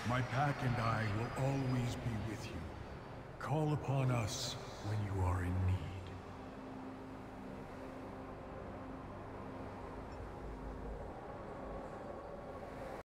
My pack and I will always be with you. Call upon us when you are in need.